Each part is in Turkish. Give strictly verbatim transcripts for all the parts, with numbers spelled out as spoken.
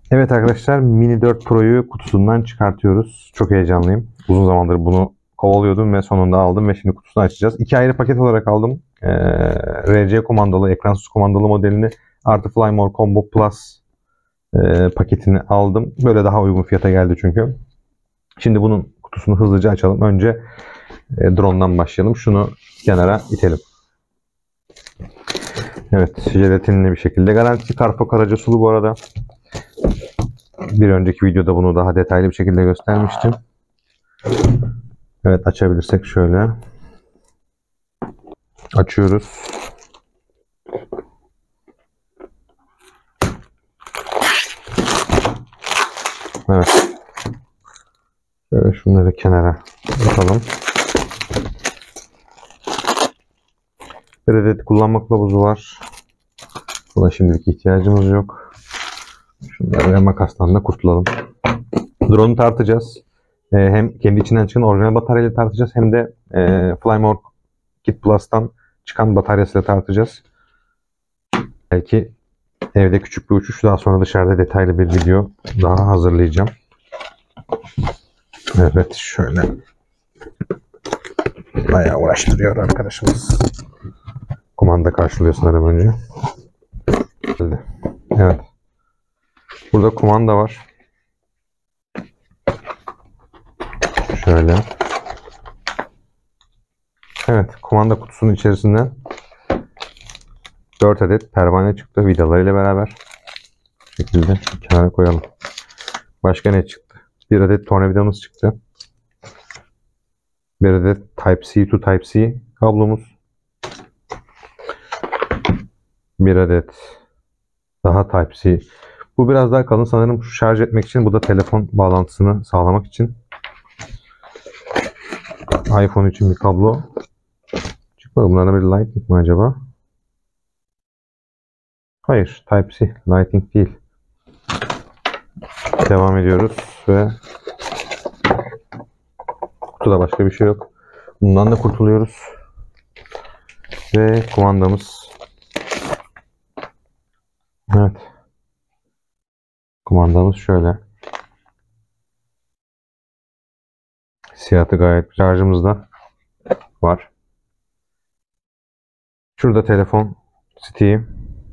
Evet arkadaşlar, Mini dört Pro'yu kutusundan çıkartıyoruz. Çok heyecanlıyım. Uzun zamandır bunu kovalıyordum ve sonunda aldım ve şimdi kutusunu açacağız. İki ayrı paket olarak aldım. Ee, R C kumandalı, ekransız kumandalı modelini artı Flymore Combo Plus e, paketini aldım. Böyle daha uygun fiyata geldi çünkü. Şimdi bunun kutusunu hızlıca açalım. Önce e, drone'dan başlayalım. Şunu kenara itelim. Evet, jelatinli bir şekilde. Garantili Karpok aracı sulu bu arada. Bir önceki videoda bunu daha detaylı bir şekilde göstermiştim. Evet, açabilirsek şöyle. Açıyoruz. Evet. Şöyle şunları kenara atalım. Bir adet kullanma kılavuzu var. Buna şimdilik ihtiyacımız yok. Şunları ve makastan da kurtulalım. Drone'u tartacağız. Ee, hem kendi içinden çıkan orijinal bataryayla tartacağız hem de e, Flymore Kit Plus'tan çıkan bataryasıyla tartacağız. Belki evde küçük bir uçuş, daha sonra dışarıda detaylı bir video daha hazırlayacağım. Evet, şöyle. Bayağı uğraştırıyor arkadaşımız. Kumanda karşılıyor sanırım önce. Evet. Burada kumanda var. Şöyle. Evet, kumanda kutusunun içerisinde dört adet pervane çıktı vidalarıyla beraber. Bu şekilde kenara koyalım. Başka ne çıktı? Bir adet tornavidamız çıktı. Bir adet Type-C to Type-C kablomuz. Bir adet daha Type-C. Bu biraz daha kalın sanırım, şarj etmek için. Bu da telefon bağlantısını sağlamak için. iPhone için bir kablo. Çıkmadı. Bunlardan bir Lightning mi acaba? Hayır. Type-C. Lightning değil. Devam ediyoruz ve kutuda başka bir şey yok. Bundan da kurtuluyoruz. Ve kumandamız. Evet. Kumandamız şöyle. Siyahı gayet güzel. Şarjımız da var. Şurada telefon stick'i.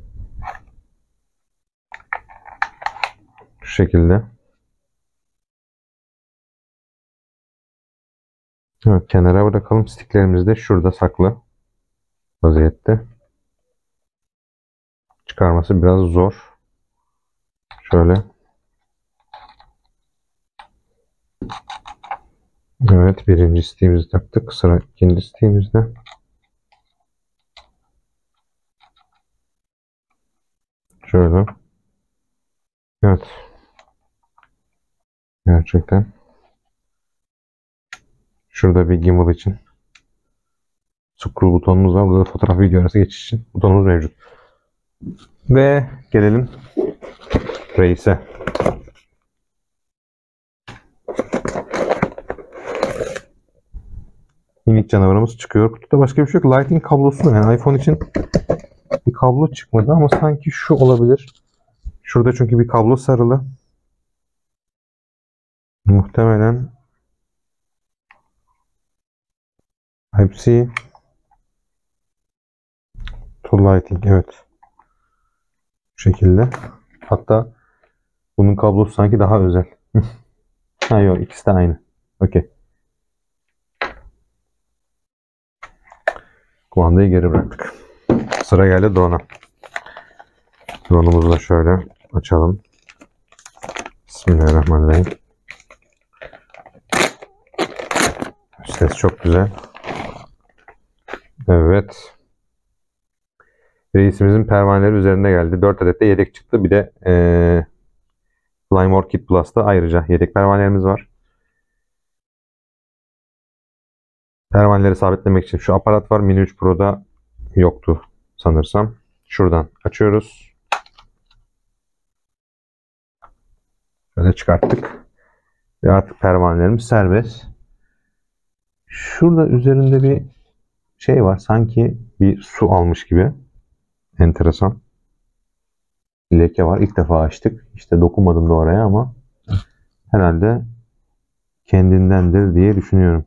Şu şekilde. Evet, kenara bırakalım. Sticklerimiz de şurada saklı vaziyette. Çıkarması biraz zor. Şöyle. Evet, birinci stick'imizi taktık. Sıra ikinci stick'imizde. Şöyle. Evet. Gerçekten. Şurada bir gimbal için scroll butonumuz var. Burada da fotoğraf video arası geçiş için butonumuz mevcut. Ve gelelim reise. Minik canavarımız çıkıyor. Kutuda başka bir şey yok. Lightning kablosu, yani iPhone için bir kablo çıkmadı ama sanki şu olabilir. Şurada çünkü bir kablo sarılı. Muhtemelen Type-C to Lightning, evet. Bu şekilde. Hatta bunun kablosu sanki daha özel. Ha yok, ikisi de aynı. Okey. Kumandayı geri bıraktık. Sıra geldi drone'a. Drone'umuzu da şöyle açalım. Bismillahirrahmanirrahim. Ses çok güzel. Evet. Reisimizin pervaneleri üzerinde geldi. dört adet de yedek çıktı. Bir de ee, Flymore Kit Plus'ta ayrıca yedek pervanelerimiz var. Pervaneleri sabitlemek için şu aparat var. Mini üç Pro'da yoktu sanırsam. Şuradan açıyoruz. Şöyle çıkarttık. Ve artık pervanelerimiz serbest. Şurada üzerinde bir şey var. Sanki bir su almış gibi. Enteresan. leke var. İlk defa açtık. İşte dokunmadım da oraya ama herhalde kendindendir diye düşünüyorum.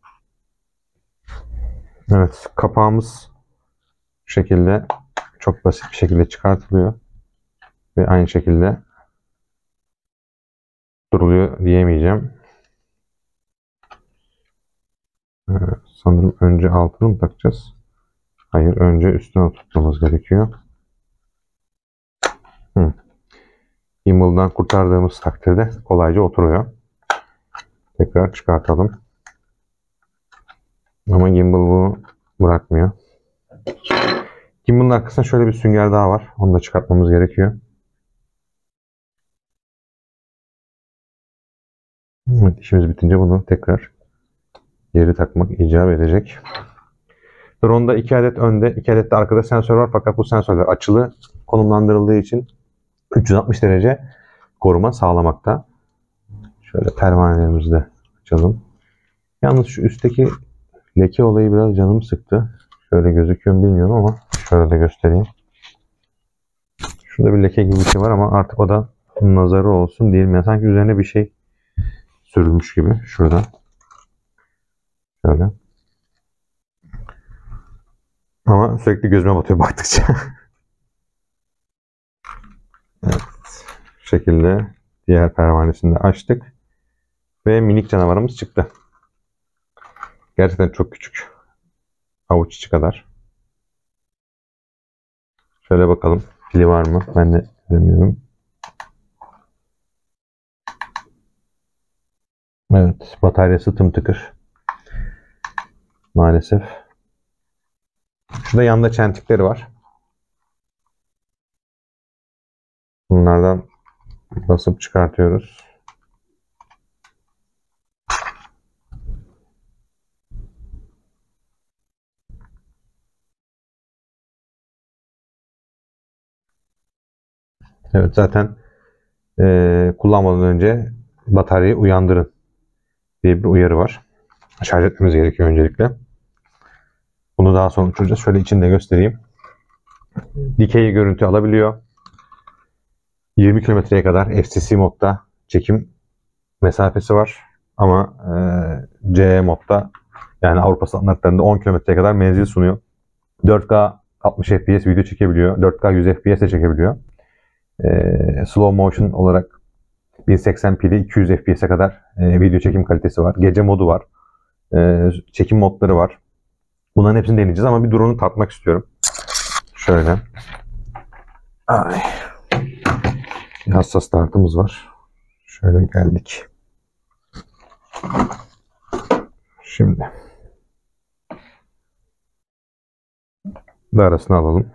Evet, kapağımız bu şekilde çok basit bir şekilde çıkartılıyor ve aynı şekilde duruluyor diyemeyeceğim. Ee, sanırım önce altını mı takacağız? Hayır, önce üstüne oturtmamız gerekiyor. Hı. Gimbal'dan kurtardığımız takdirde kolayca oturuyor. Tekrar çıkartalım. Ama gimbal bunu bırakmıyor. Gimbal'ın arkasında şöyle bir sünger daha var. Onu da çıkartmamız gerekiyor. Evet, işimiz bitince bunu tekrar geri takmak icap edecek. Drone'da iki adet önde, iki adet de arkada sensör var. Fakat bu sensörler açılı konumlandırıldığı için üç yüz altmış derece koruma sağlamakta. Şöyle pervanelerimizi de açalım. Yalnız şu üstteki leke olayı biraz canımı sıktı. Şöyle gözüküyor mu bilmiyorum ama şöyle de göstereyim. Şurada bir leke gibi bir şey var ama artık o da nazarı olsun diyelim. Yani sanki üzerine bir şey sürülmüş gibi. Şurada. Şöyle. Ama sürekli gözüme batıyor baktıkça. Evet. Bu şekilde diğer pervanesini de açtık. Ve minik canavarımız çıktı. Gerçekten çok küçük. Avuç içi kadar. Şöyle bakalım. Pili var mı? Ben de göremiyorum. Evet. Bataryası tımtıkır. Maalesef. Şurada yanında çentikleri var. Bunlardan basıp çıkartıyoruz. Evet, zaten e, kullanmadan önce bataryayı uyandırın diye bir uyarı var. Şarj etmemiz gerekiyor öncelikle. Bunu daha sonra uçuracağız. Şöyle içinde göstereyim. Dikey görüntü alabiliyor. yirmi kilometreye kadar F C C modda çekim mesafesi var. Ama e, C E modda, yani Avrupa standartlarında on kilometreye kadar menzil sunuyor. dört K altmış F P S video çekebiliyor. dört K yüz F P S de çekebiliyor. E, slow motion olarak bin seksen p'de iki yüz F P S'e kadar e, video çekim kalitesi var. Gece modu var. E, çekim modları var. Bunların hepsini deneyeceğiz ama bir drone'u tatmak istiyorum. Şöyle. Ay. Bir hassas tartımız var. Şöyle geldik. Şimdi bir arasına alalım.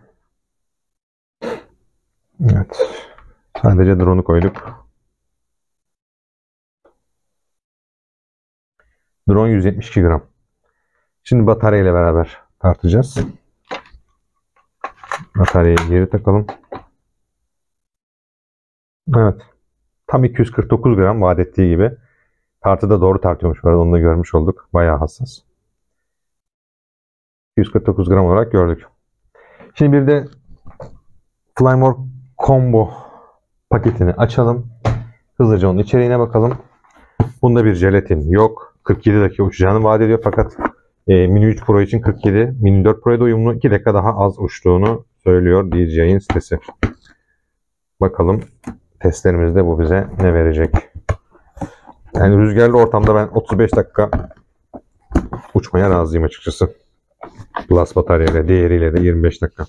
Evet. Sadece drone'u koyduk. Drone yüz yetmiş iki gram. Şimdi batarya ile beraber tartacağız. Bataryayı geri takalım. Evet. Tam iki yüz kırk dokuz gram vaat ettiği gibi. Tartıda doğru tartıyormuş. Bu arada onu da görmüş olduk. Bayağı hassas. iki yüz kırk dokuz gram olarak gördük. Şimdi bir de Flymore Combo paketini açalım. Hızlıca onun içeriğine bakalım. Bunda bir jelatin yok. kırk yedi dakika uçacağını vaat ediyor fakat e, Mini üç Pro için kırk yedi, Mini dört Pro'ya da uyumlu, iki dakika daha az uçtuğunu söylüyor D J I'nin sitesi. Bakalım testlerimizde bu bize ne verecek. Yani rüzgarlı ortamda ben otuz beş dakika uçmaya razıyım açıkçası. Plus bataryayla, diğeriyle de yirmi beş dakika.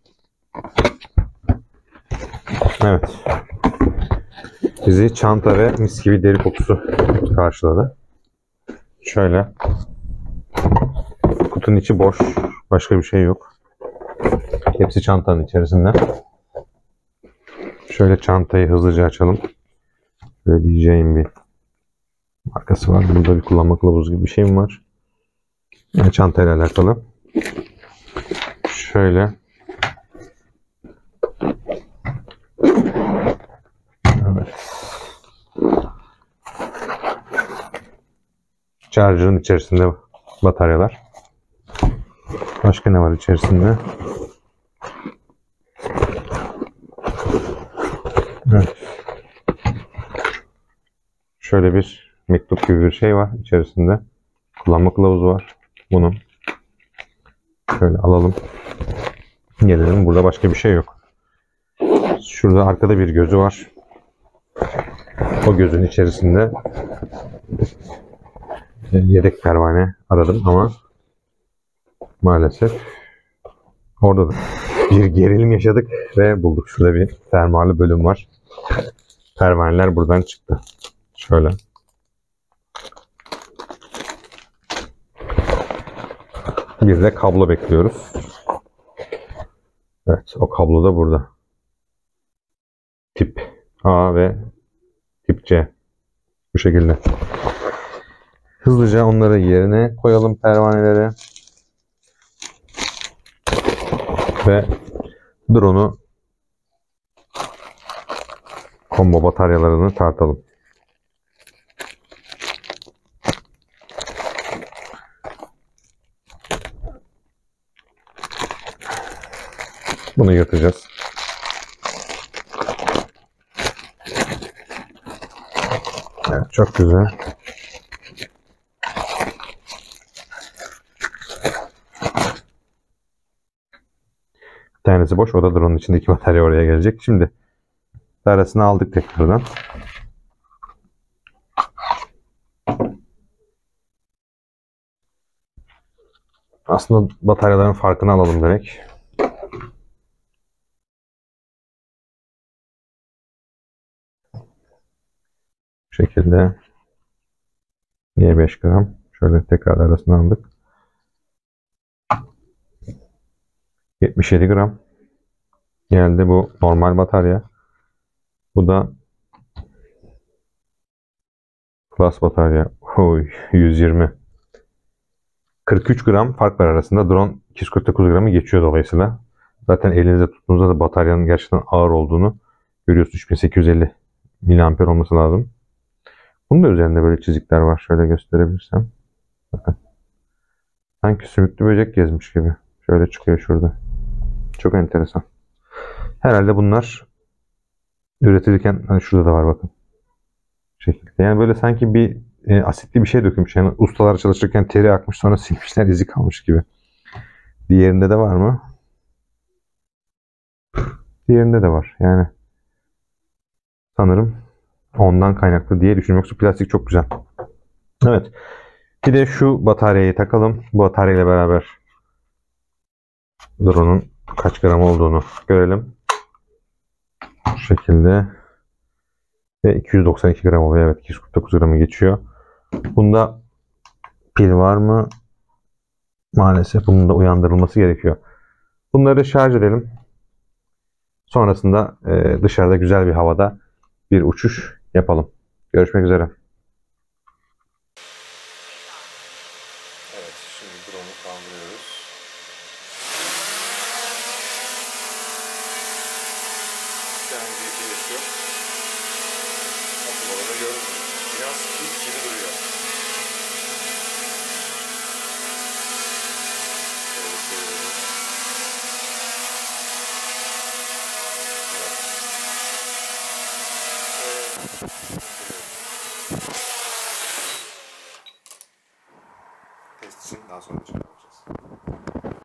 Evet. Bizi çanta ve mis gibi deri kokusu karşıladı. Şöyle. Kutunun içi boş. Başka bir şey yok. Hepsi çantanın içerisinde. Şöyle çantayı hızlıca açalım. Şöyle diyeceğim bir markası var. Burada bir kullanma kılavuzu gibi bir şey mi var? Yani çantayla alakalı. Şöyle. Evet. Charger'ın içerisinde bataryalar. Başka ne var içerisinde? Şöyle bir mektup gibi bir şey var içerisinde. Kullanma kılavuzu var. Bunu şöyle alalım. Gelelim. Burada başka bir şey yok. Şurada arkada bir gözü var. O gözün içerisinde yedek pervane aradım ama maalesef orada da bir gerilim yaşadık ve bulduk. Şurada bir fermuarlı bölüm var. Pervaneler buradan çıktı. Şöyle. Bir de kablo bekliyoruz. Evet, o kablo da burada. Tip A ve tip C. Bu şekilde. Hızlıca onları yerine koyalım, pervaneleri. Ve drone'u combo bataryalarını tartalım. Bunu yırtacağız. Evet, çok güzel. Bir tanesi boş. O da drone'un içindeki batarya oraya gelecek. Şimdi arasını aldık tekrardan. Aslında bataryaların farkını alalım direkt. Bu şekilde Y beş gram. Şöyle tekrar arasını aldık. yetmiş yedi gram. Geldi bu normal batarya. Bu da Plus batarya. Oy, yüz yirmi. kırk üç gram fark var arasında. Drone iki yüz kırk dokuz gramı geçiyor dolayısıyla. Zaten elinize tuttuğunuzda da bataryanın gerçekten ağır olduğunu görüyorsunuz. üç bin sekiz yüz elli miliamper olması lazım. Bunun da üzerinde böyle çizikler var. Şöyle gösterebilirsem. Bakın. Sanki sümüklü böcek gezmiş gibi. Şöyle çıkıyor şurada. Çok enteresan. Herhalde bunlar üretilirken hani şurada da var bakın. Bu şekilde. Yani böyle sanki bir e, asitli bir şey dökülmüş. Yani ustalar çalışırken teri akmış sonra silmişler, izi kalmış gibi. Diğerinde de var mı? Diğerinde de var. Yani sanırım ondan kaynaklı diye düşünüyorum. Yoksa plastik çok güzel. Evet. Bir de şu bataryayı takalım. Bu bataryayla beraber drone'un kaç gram olduğunu görelim. Bu şekilde. Ve iki yüz doksan iki gram oluyor. Evet, iki yüz kırk dokuz gramı geçiyor. Bunda pil var mı? Maalesef bunun da uyandırılması gerekiyor. Bunları şarj edelim. Sonrasında e, dışarıda güzel bir havada bir uçuş yapalım. Görüşmek üzere. Evet, şimdi drone'u kaldırıyoruz. Herhangi bir giriş yok. Nasıl olduğunu gördünüz. Biraz ilk gibi duruyor. Şöyle çeviriyoruz. Test için daha sonra